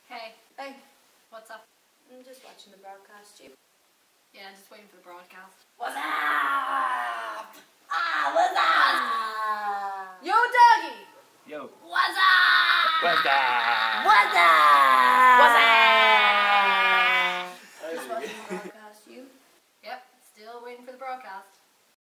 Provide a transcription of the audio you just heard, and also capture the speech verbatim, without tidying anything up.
Hey. Hey. What's up? I'm just watching the broadcast, Jeep. Yeah, just waiting for the broadcast. What's up? Ah, what's up? Yo, doggy. Yo. What's up? What's up? What's up?